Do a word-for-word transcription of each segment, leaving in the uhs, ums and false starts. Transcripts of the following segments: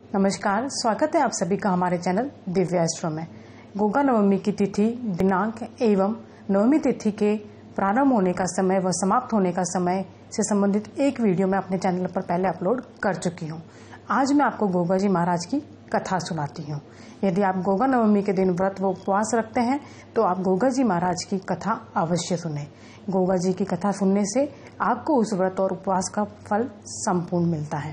नमस्कार, स्वागत है आप सभी का हमारे चैनल दिव्या एस्ट्रो में। गोगा नवमी की तिथि, दिनांक एवं नवमी तिथि के प्रारंभ होने का समय व समाप्त होने का समय से संबंधित एक वीडियो मैं अपने चैनल पर पहले अपलोड कर चुकी हूँ। आज मैं आपको गोगा जी महाराज की कथा सुनाती हूँ। यदि आप गोगा नवमी के दिन व्रत व उपवास रखते हैं तो आप गोगा जी महाराज की कथा अवश्य सुने। गोगा जी की कथा सुनने से आपको उस व्रत और उपवास का फल संपूर्ण मिलता है।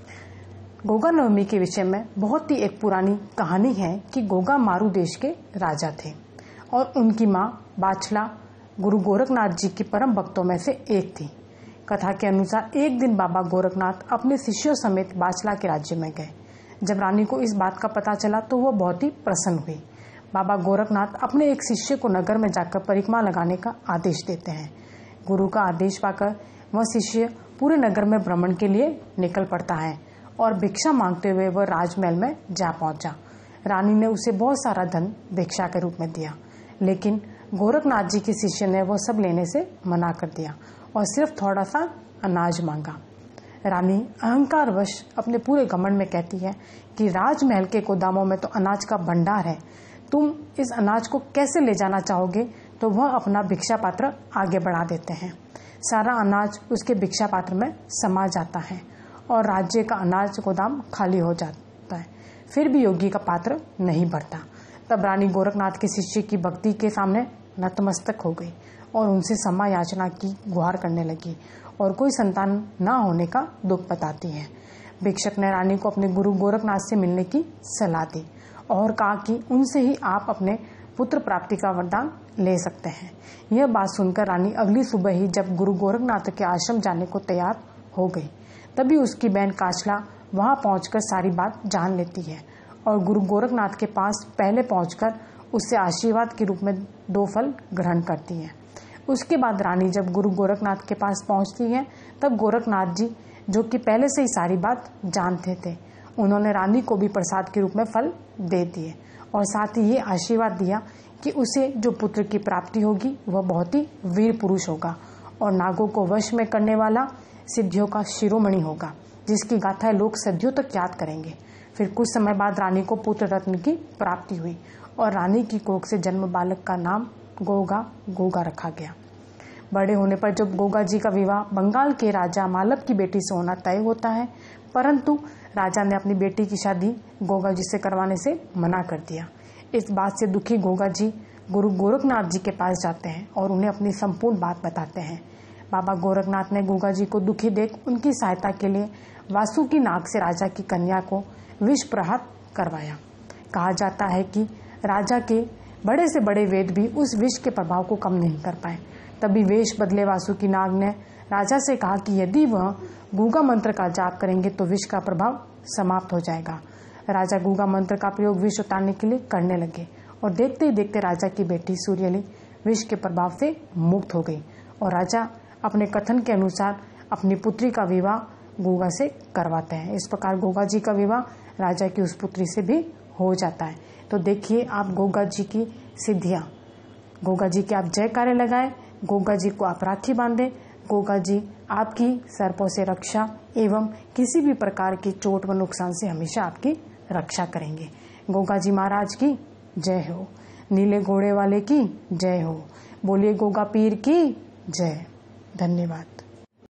गोगा नवमी के विषय में बहुत ही एक पुरानी कहानी है कि गोगा मारू देश के राजा थे और उनकी माँ बाछला गुरु गोरखनाथ जी की परम भक्तों में से एक थी। कथा के अनुसार एक दिन बाबा गोरखनाथ अपने शिष्यों समेत बाछला के राज्य में गए। जब रानी को इस बात का पता चला तो वह बहुत ही प्रसन्न हुई। बाबा गोरखनाथ अपने एक शिष्य को नगर में जाकर परिक्रमा लगाने का आदेश देते हैं। गुरु का आदेश पाकर वह शिष्य पूरे नगर में भ्रमण के लिए निकल पड़ता है और भिक्षा मांगते हुए वह राजमहल में जा पहुंचा। रानी ने उसे बहुत सारा धन भिक्षा के रूप में दिया, लेकिन गोरखनाथ जी के शिष्य ने वह सब लेने से मना कर दिया और सिर्फ थोड़ा सा अनाज मांगा। रानी अहंकारवश अपने पूरे घमंड में कहती है कि राजमहल के गोदामों में तो अनाज का भंडार है, तुम इस अनाज को कैसे ले जाना चाहोगे? तो वह अपना भिक्षा पात्र आगे बढ़ा देते हैं। सारा अनाज उसके भिक्षा पात्र में समा जाता है और राज्य का अनाज गोदाम खाली हो जाता है। फिर भी योगी का पात्र नहीं भरता। तब रानी गोरखनाथ के शिष्य की भक्ति के सामने नतमस्तक हो गई और उनसे क्षमा याचना की गुहार करने लगी और कोई संतान न होने का दुख बताती है। भिक्षक ने रानी को अपने गुरु गोरखनाथ से मिलने की सलाह दी और कहा कि उनसे ही आप अपने पुत्र प्राप्ति का वरदान ले सकते हैं। यह बात सुनकर रानी अगली सुबह ही जब गुरु गोरखनाथ के आश्रम जाने को तैयार हो गई, तभी उसकी बहन काचला वहां पहुंचकर सारी बात जान लेती है और गुरु गोरखनाथ के पास पहले पहुंचकर उससे आशीर्वाद के रूप में दो फल ग्रहण करती है। उसके बाद रानी जब गुरु गोरखनाथ के पास पहुंचती है तब गोरखनाथ जी, जो कि पहले से ही सारी बात जानते थे, उन्होंने रानी को भी प्रसाद के रूप में फल दे दिए और साथ ही ये आशीर्वाद दिया कि उसे जो पुत्र की प्राप्ति होगी वह बहुत ही वीर पुरुष होगा और नागों को वश में करने वाला सिद्धियों का शिरोमणि होगा, जिसकी गाथा लोग सदियों तक याद करेंगे। फिर कुछ समय बाद रानी को पुत्र रत्न की प्राप्ति हुई और रानी की कोख से जन्म बालक का नाम गोगा गोगा रखा गया। बड़े होने पर जब गोगा जी का विवाह बंगाल के राजा मालव की बेटी से होना तय होता है, परंतु राजा ने अपनी बेटी की शादी गोगा जी से करवाने से मना कर दिया। इस बात से दुखी गोगा जी गुरु गोरखनाथ जी के पास जाते हैं और उन्हें अपनी संपूर्ण बात बताते हैं। बाबा गोरखनाथ ने गोगा जी को दुखी देख उनकी सहायता के लिए वासु की नाक से राजा की कन्या को विष प्रहार करवाया। कहा जाता है कि राजा के बड़े से बड़े वेद भी उस विष के प्रभाव को कम नहीं कर पाए। तभी वेश बदले वासु की नाग ने राजा से कहा कि यदि वह गुगा मंत्र का जाप करेंगे तो विष का प्रभाव समाप्त हो जाएगा। राजा गुगा मंत्र का प्रयोग विष उतारने के लिए करने लगे और देखते ही देखते राजा की बेटी सूर्यली विष के प्रभाव से मुक्त हो गई और राजा अपने कथन के अनुसार अपनी पुत्री का विवाह गोगा से करवाते हैं। इस प्रकार गोगा जी का विवाह राजा की उस पुत्री से भी हो जाता है। तो देखिए आप गोगा जी की सिद्धियां, गोगा जी के आप जयकारे लगाएं, गोगा जी को आप राखी बांधें। गोगा जी आपकी सर्पों से रक्षा एवं किसी भी प्रकार की चोट व नुकसान से हमेशा आपकी रक्षा करेंगे। गोगा जी महाराज की जय हो। नीले घोड़े वाले की जय हो। बोलिए गोगा पीर की जय। धन्यवाद।